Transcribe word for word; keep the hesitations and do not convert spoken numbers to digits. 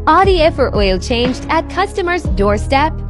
Audi A four oil changed at customer's doorstep.